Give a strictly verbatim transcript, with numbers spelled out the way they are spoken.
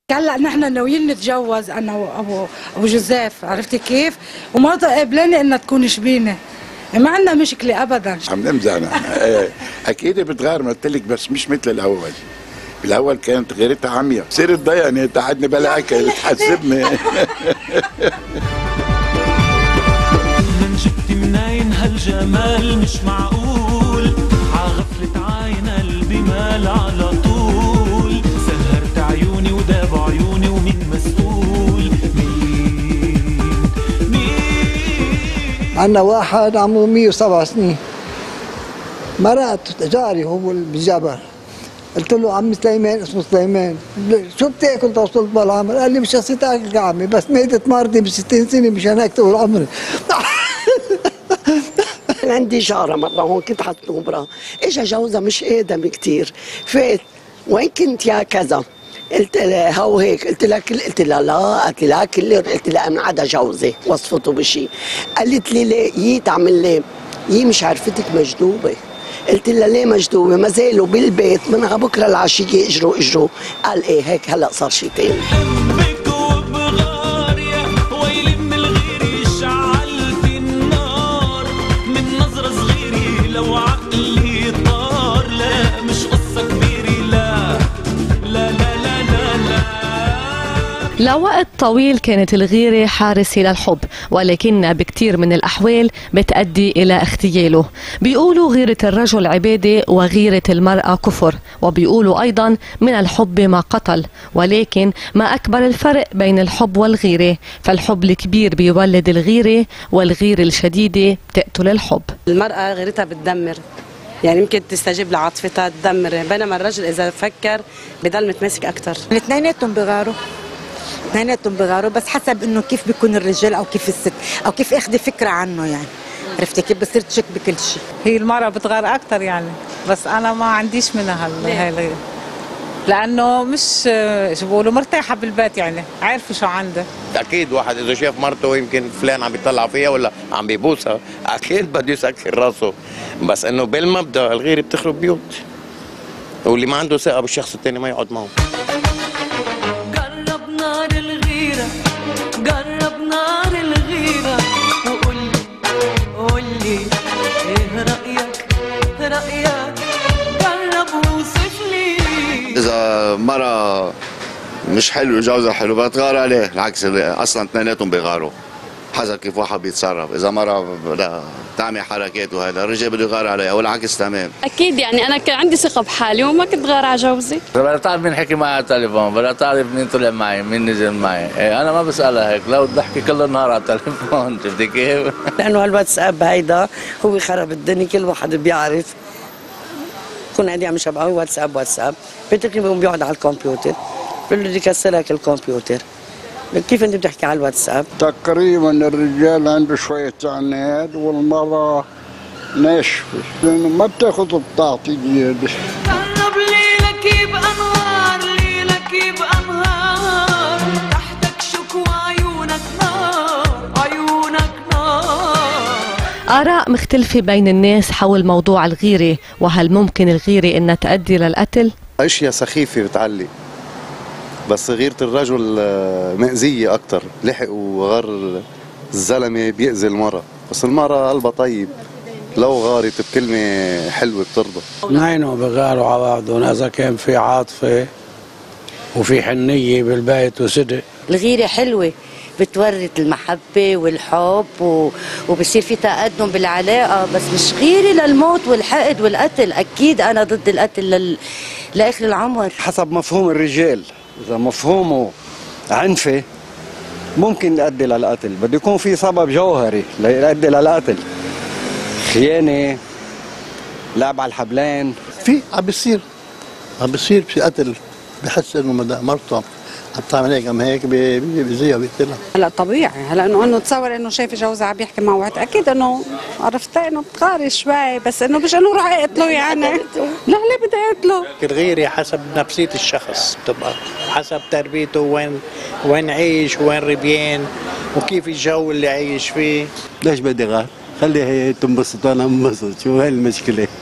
هلا نحن ناويين نتجوز انا وابو ابو جوزيف، عرفتي كيف؟ ومرته قابلاني انها تكون شبينه، ما عندنا مشكله ابدا. عم نمزح نحن. اكيد بتغار، قلت لك، بس مش مثل الاول. بالاول كانت غيرتها عمية، صرت ضيعني تقعدني بلا اكل تحسبني. من جبتي منين هالجمال مش معقول، عغفلة عين قلبي مال على طول، سهرت عيوني وداب عيوني ومين مسؤول؟ مين مين؟ عنا واحد عمره مية وسبع سنين، مرات جاري هو بالجبل، قلت له عمي سليمان، اسمه سليمان، شو بتاكل توصلت بالعمر؟ قال لي مش قصيت اكل يا عمي، بس ميتة مرضي بستين سنه مشان هيك طول عمري. عندي جاره مره هون كنت حتنوبرا، اجى جوزها مش ادم كثير، فات وين كنت يا كذا؟ قلت لها هو هيك، قلت لها كل قلت لها لا، قلت لها كل قلت لها من عدا جوزي وصفته بشيء، قالت لي ليه؟ يي تعمل ليه؟ يي مش عرفتك مجذوبه. قلت لها ليه مجذوبه؟ ما زالوا بالبيت منها بكره العشيه اجروا اجروا، قال ايه هيك هلا صار شيء ثاني. لوقت طويل كانت الغيرة حارسة للحب، ولكنها بكتير من الأحوال بتأدي إلى اغتياله. بيقولوا غيرة الرجل عبادة وغيرة المرأة كفر، وبيقولوا أيضا من الحب ما قتل، ولكن ما أكبر الفرق بين الحب والغيرة؟ فالحب الكبير بيولد الغيرة، والغيرة الشديدة بتقتل الحب. المرأة غيرتها بتدمر، يعني يمكن تستجيب لعاطفتها تدمر، بينما الرجل إذا فكر بضل متماسك أكثر. الاثنيناتهم بغاروا، اثنيناتهم بغاروا، بس حسب انه كيف بيكون الرجال او كيف الست او كيف اخذ فكره عنه، يعني عرفتي كيف بصير تشك بكل شيء. هي المرأة بتغار اكثر يعني، بس انا ما عنديش منها هاي الغيره، لانه مش شو بيقولوا مرتاحه بالبيت، يعني عارفه شو عنده. اكيد واحد اذا شاف مرته يمكن فلان عم بيطلع فيها ولا عم بيبوسها، اكيد بده يسكر راسه، بس انه بالمبدا الغيره بتخرب بيوت، واللي ما عنده ثقه بالشخص الثاني ما يقعد معه. جرب نار الغيرة، جرب نار الغيرة، وقول لي قول لي ايه رأيك رأيك، جرب ووصف لي. إذا مرة مش حلو جوزها حلو بتغار عليه، العكس أصلا اثنيناتهم بيغاروا، حسب كيف واحد بيتصرف. إذا مرة بدها تعمل حركات وهذا الرجال بده يغار عليها والعكس تمام. أكيد يعني أنا كان عندي ثقة بحالي وما كنت غار على جوزي. بدها تعرف مين حكي معي على التليفون، بدها تعرف مين طلع معي، مين نزل معي، إيه أنا ما بسألها هيك، لو بدي أحكي كل النهار على التليفون، شفتي كيف؟ لأنه هالواتساب هيدا هو خرب الدنيا، كل واحد بيعرف. كون قاعدين عم يشبعوا واتساب واتساب، بتقريبا بيقعد على الكمبيوتر، بقول له بدي كسر لك الكمبيوتر. كيف انت بتحكي على الواتساب؟ تقريبا الرجال عنده شويه عناد والمراه ناشفه، لانه ما بتاخذ بتعطي زياده. قرب ليلك بأنوار، ليلك بأنهار، تحتك شكوى عيونك نار، عيونك نار. آراء مختلفة بين الناس حول موضوع الغيرة، وهل ممكن الغيرة انها تؤدي للقتل؟ اشياء سخيفة بتعلي، بس غيرة الرجل مأذية أكتر، لحق وغار الزلمة بيأذي المرأة، بس المرأة قلبها طيب، لو غارت بكلمة حلوة بترضى. اثنينهم بغاروا على بعضهم، إذا كان في عاطفة وفي حنية بالبيت وصدق. الغيرة حلوة، بتورث المحبة والحب و... وبصير في تقدم بالعلاقة، بس مش غيرة للموت والحقد والقتل. أكيد أنا ضد القتل لل... لآخر العمر. حسب مفهوم الرجال، إذا مفهومه عنفي ممكن يؤدي للقتل، بده يكون في سبب جوهري ليؤدي للقتل، خيانة، لعب على الحبلين. في عم بيصير عم بيصير في قتل، بحس انه مرته عم تعمل هيك عم هيك بيزيها بيقتلها. هلا طبيعي، هلا انه انه تصور انه شايف جوزها عم يحكي مع واحد، اكيد انه عرفتي انه بتغاري شوي، بس انه مش انه روح اقتله يعني. لا ليه بدي اقتله؟ الغيرة حسب نفسية الشخص، بتبقى حسب تربيته، وين وين عيش، وين ربيان، وكيف الجو اللي عايش فيه. ليش بدي غار؟ خليها هي تنبسط وانا انبسط، شو هاي المشكلة؟